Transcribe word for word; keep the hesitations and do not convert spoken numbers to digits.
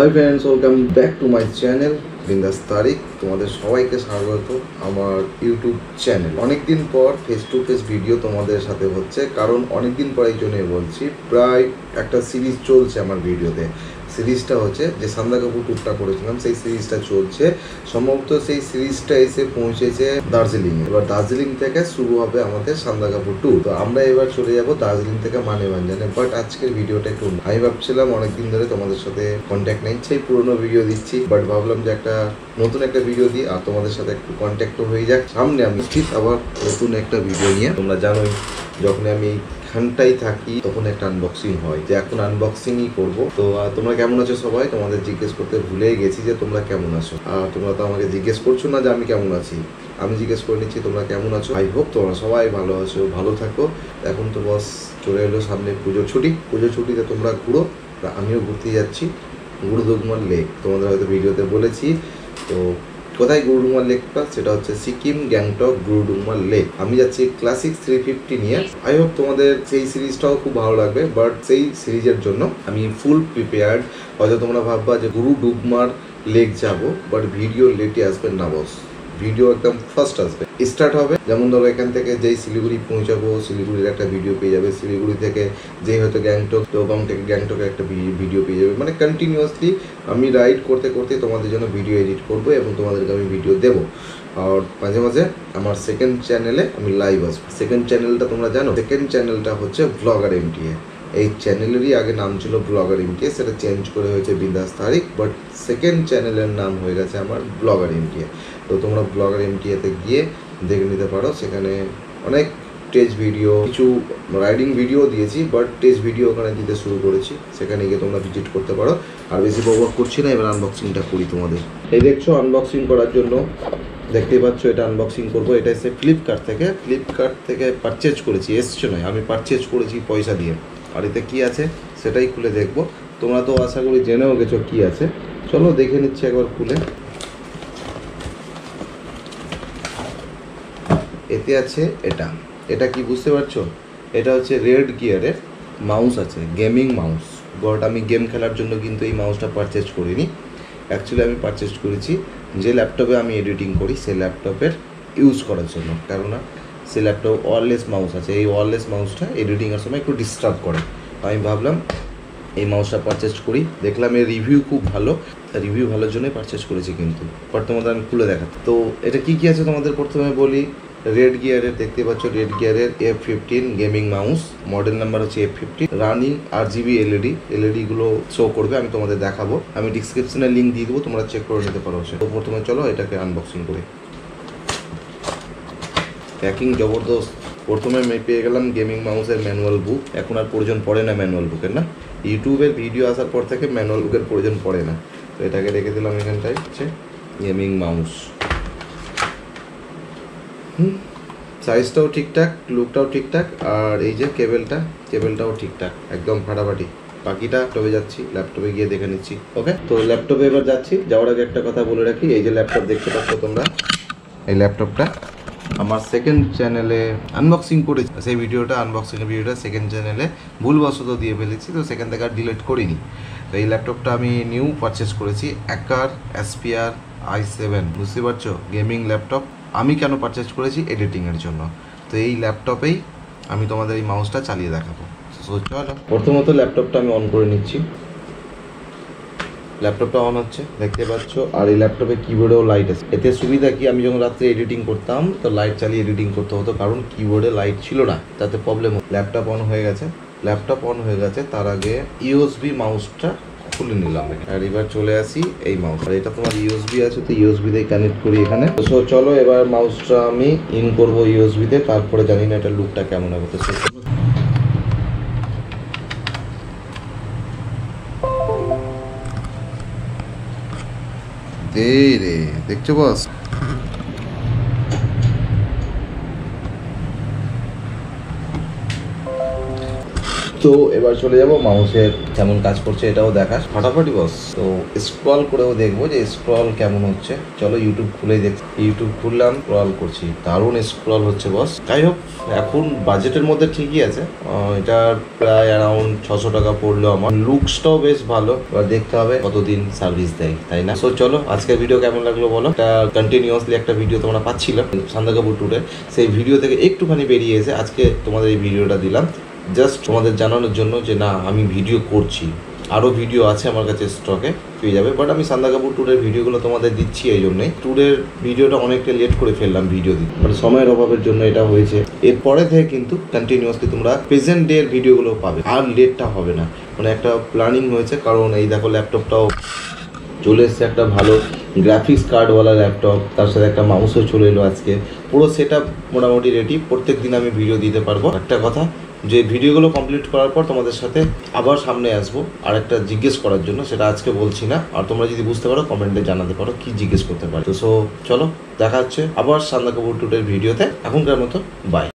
High friends, welcome back to my channel Bindas Tariq. তোমাদের সবাইকে স্বাগত আমার ইউটিউব চ্যানেল। অনেকদিন পর ফেস টু ফেস ভিডিও তোমাদের সাথে হচ্ছে, কারণ অনেকদিন পর এই জন্যই বলছি। প্রায় একটা সিরিজ চলছে আমার ভিডিওতে। সিরিজটা হচ্ছে যে সান্দা কাপুর ট্যুরটা করেছিলাম, সেই সিরিজটা চলছে। সম্ভবত সেই সিরিজটা এসে পৌঁছেছে দার্জিলিং। এবার দার্জিলিং থেকে শুরু হবে আমাদের সান্দা কাপুর ট্যুর। তো আমরা এবার চলে যাব দার্জিলিং থেকে মানেভঞ্জনে। বাট আজকের ভিডিওটা একটু আমি ভাবছিলাম অনেকদিন ধরে তোমাদের সাথে কন্ট্যাক্ট নেই, সেই পুরোনো ভিডিও দিচ্ছি, বাট ভাবলাম যে একটা নতুন একটা ভিডিও দিই আর তোমাদের সাথে একটু কন্ট্যাক্টও হয়ে যাক। সামনে আমি ঠিক আবার নতুন একটা ভিডিও নিয়ে, তোমরা জানোই যখন আমি খানটাই থাকি তখন একটা আনবক্সিং হয়, যে এখন আনবক্সিংই করব। তো তোমরা কেমন আছো সবাই? তোমাদের জিজ্ঞেস করতে ভুলে গেছি যে তোমরা কেমন আছো। আর তোমরা তো আমাকে জিজ্ঞেস করছো না যে আমি কেমন আছি, আমি জিজ্ঞেস করে নিচ্ছি তোমরা কেমন আছো। আই হোপ তোমরা সবাই ভালো আছো, ভালো থাকো। এখন তো বস চলে এলো সামনে পুজোর ছুটি। পুজোর ছুটিতে তোমরা ঘুরো, আমিও ঘুরতে যাচ্ছি গুরুদুগমার লেক। তোমাদের হয়তো ভিডিওতে বলেছি। তো কোথায় গুরুডুমার লেকটা, সেটা হচ্ছে সিকিম গ্যাংটক গুরুডুমার লেক। আমি যাচ্ছি ক্লাসিক থ্রি ফিফটি নিয়ে। আই হোপ তোমাদের সেই সিরিজটাও খুব ভালো লাগবে। বাট সেই সিরিজের জন্য আমি ফুল প্রিপেয়ার্ড। হয়তো তোমরা ভাববা যে গুরুডুগমার লেক যাবো, বাট ভিডিও লেটে আসবে না বস, ভিডিও একদম ফার্স্ট আসবে। স্টার্ট হবে যেমন ধরো এখান থেকে যেই শিলিগুড়ি পৌঁছাবো, শিলিগুড়ির একটা ভিডিও পেয়ে যাবে। শিলিগুড়ি থেকে যেই হয়তো গ্যাংটক, দোবাং থেকে গ্যাংটকের একটা ভিডিও পেয়ে যাবে। মানে কন্টিনিউয়াসলি আমি রাইড করতে করতে তোমাদের জন্য ভিডিও এডিট করবো এবং তোমাদেরকে আমি ভিডিও দেবো। আর মাঝে মাঝে আমার সেকেন্ড চ্যানেলে আমি লাইভ আসবো। সেকেন্ড চ্যানেলটা তোমরা জানো, সেকেন্ড চ্যানেলটা হচ্ছে ব্লগার এমটিএ। এই চ্যানেলেরই আগে নাম ছিল ব্লগার এমটিএ, সেটা চেঞ্জ করে হয়েছে বিন্দাস তারিক। বাট সেকেন্ড চ্যানেলের নাম হয়ে গেছে আমার ব্লগার এমটিএ। তো তোমরা ব্লগার এমটিএতে গিয়ে দেখে নিতে পারো। সেখানে অনেক টেস্ট ভিডিও, কিছু রাইডিং ভিডিও দিয়েছি, বাট টেস্ট ভিডিও ওখানে দিতে শুরু করেছি। সেখানে গিয়ে তোমরা ভিজিট করতে পারো। আর বেশি বকবক করছি না, এবার আনবক্সিংটা করি তোমাদের। এই দেখছো আনবক্সিং করার জন্য, দেখতেই পাচ্ছ এটা আনবক্সিং করবো। এটা এসে ফ্লিপকার্ট থেকে ফ্লিপকার্ট থেকে পারচেজ করেছি, এসছে নয়, আমি পারচেজ করেছি পয়সা দিয়ে। আর এতে কী আছে সেটাই খুলে দেখবো। তোমরা তো আশা করি জেনেও গেছো কী আছে। চলো দেখে নিচ্ছি একবার খুলে। এতে আছে এটা এটা কি বুঝতে পারছো? এটা হচ্ছে রেড গিয়ারের মাউস আছে, গেমিং মাউস। বাট আমি গেম খেলার জন্য কিন্তু এই মাউসটা পারচেজ করিনি। অ্যাকচুয়ালি আমি পারচেজ করেছি যে ল্যাপটপে আমি এডিটিং করি সেই ল্যাপটপের ইউজ করার জন্য। কেননা সে ল্যাপটপ ওয়্যারলেস মাউস আছে, এই ওয়্যারলেস মাউসটা এডিটিংয়ের সময় একটু ডিস্টার্ব করে। আমি ভাবলাম এই মাউসটা পারচেজ করি। দেখলাম এর রিভিউ খুব ভালো, রিভিউ ভালোর জন্যই পারচেজ করেছি। কিন্তু বাট তোমাদের আমি খুলে দেখাচ্ছি। তো এটা কী কী আছে তোমাদের প্রথমে বলি। রেড গিয়ারের দেখতে পাচ্ছ, রেড গিয়ারের F fifteen gaming mouse, model number হচ্ছে F fifteen, running R GB LED. এলইডিগুলো শো করবে, আমি তোমাদের দেখাবো। আমি ডিসক্রিপশনে লিঙ্ক দিয়ে দেবো, তোমরা চেক করে নিতে পারো। তো প্রথমে চলো এটাকে আনবক্সিং করি। প্যাকিং জবরদস্ত। প্রথমে আমি পেয়ে গেলাম গেমিং মাউসের ম্যানুয়াল বুক। এখন আর প্রয়োজন পড়ে না ম্যানুয়াল বুকের, না ইউটিউবের ভিডিও আসার পর থেকে ম্যানুয়াল বুকের প্রয়োজন পড়ে না। তো এটাকে রেখে দিলাম এখানটায়। হচ্ছে গেমিং মাউস, হুম সাইজটাও ঠিকঠাক, লুকটাও ঠিকঠাক। আর এই যে কেবেলটা, কেবেলটাও ঠিকঠাক, একদম ফাটাফাটি। বাকিটা ল্যাপটপে যাচ্ছি, ল্যাপটপে গিয়ে দেখে নিচ্ছি। ওকে, তো ল্যাপটপে এবার যাচ্ছি। যাওয়ার আগে একটা কথা বলে রাখি, এই যে ল্যাপটপ দেখতে পাচ্ছ তোমরা, এই ল্যাপটপটা আমার সেকেন্ড চ্যানেলে আনবক্সিং করেছি। সেই ভিডিওটা, আনবক্সিংয়ের ভিডিওটা সেকেন্ড চ্যানেলে ভুলবশত দিয়ে ফেলেছি, তো সেখান থেকে আর ডিলিট করিনি। তো এই ল্যাপটপটা আমি নিউ পারচেস করেছি, অ্যাকার এসপিআর আই সেভেন। বুঝতে পারছো, গেমিং ল্যাপটপ। আমি কেন পারচেজ করেছি? এডিটিংয়ের জন্য। তো এই ল্যাপটপেই আমি তোমাদের এই মাউসটা চালিয়ে দেখাবো। সো চলো, প্রথমত ল্যাপটপটা আমি অন করে নিচ্ছি। ল্যাপটপটা অন হচ্ছে, দেখতে পাচ্ছ। আর এই ল্যাপটপে কিবোর্ডেও লাইট আছে। এতে সুবিধা কি, আমি যখন রাত্রে এডিটিং করতাম তো লাইট চালিয়ে এডিটিং করতে হতো, কারণ কিবোর্ডে লাইট ছিল না, তাতে প্রবলেম। ল্যাপটপ অন হয়ে গেছে, ল্যাপটপ অন হয়ে গেছে। তার আগে ইউএসবি মাউসটা খুলে নিলাম। আর এবার চলে আসি এই মাউস। আর এটা তোমার ইউএসবি আছে, তো ইউএসবি দিয়ে কানেক্ট করি এখানে। তো চলো এবার মাউসটা আমি ইন করবো ইউএসবি তে, তারপরে জানি না এটা লুকটা কেমন হবে। তো দে রে, দেখছো বস? তো এবার চলে যাব মাউসের কেমন কাজ করছে এটাও দেখাস ফাটাফাটি বস। তো স্ক্রল করেও দেখবো যে স্ক্রল কেমন হচ্ছে। চলো ইউটিউব খুলেই দেখছি। ইউটিউব খুললাম, স্ক্রল করছি, দারুণ স্ক্রল হচ্ছে বস। যাই হোক, এখন বাজেটের মধ্যে ঠিকই আছে। এটা প্রায় অ্যারাউন্ড ছশো টাকা পড়লো আমার। লুকসটাও বেশ ভালো। এবার দেখতে হবে কতদিন সার্ভিস দেয়, তাই না? সো চলো আজকের ভিডিও কেমন লাগলো বলো। এটা কন্টিনিউয়াসলি একটা ভিডিও তোমরা পাচ্ছিলাম সান্দাকফু ট্যুরে, সেই ভিডিও থেকে একটুখানি বেরিয়ে এসে আজকে তোমাদের এই ভিডিওটা দিলাম, জাস্ট তোমাদের জানানোর জন্য যে না আমি ভিডিও করছি। আরও ভিডিও আছে আমার কাছে স্টকে, পেয়ে যাবে। বাট আমি সান্দাকফু ট্যুরের ভিডিওগুলো তোমাদের দিচ্ছি এই জন্যই। ট্যুরের ভিডিওটা অনেকটা লেট করে ফেললাম ভিডিও দিতে, মানে সময়ের অভাবের জন্য এটা হয়েছে। এরপরে থেকে কিন্তু কন্টিনিউয়াসলি তোমরা প্রেজেন্ট ডে এর ভিডিওগুলো পাবে, আর লেটটা হবে না। মানে একটা প্ল্যানিং হয়েছে, কারণ এই দেখো ল্যাপটপটাও চলে এসছে, একটা ভালো গ্রাফিক্স কার্ডওয়ালা ল্যাপটপ, তার সাথে একটা মাউসও চলে এলো আজকে। পুরো সেট আপ মোটামুটি রেডি, প্রত্যেক দিন আমি ভিডিও দিতে পারবো। একটা কথা, যে ভিডিওগুলো কমপ্লিট করার পর তোমাদের সাথে আবার সামনে আসবো আর একটা জিজ্ঞেস করার জন্য, সেটা আজকে বলছি না। আর তোমরা যদি বুঝতে পারো কমেন্টে জানাতে পারো কি জিজ্ঞেস করতে পারো। তো সো চলো দেখা হচ্ছে আবার সান্দাকফু ট্যুরের ভিডিওতে। এখনকার মতো বাই।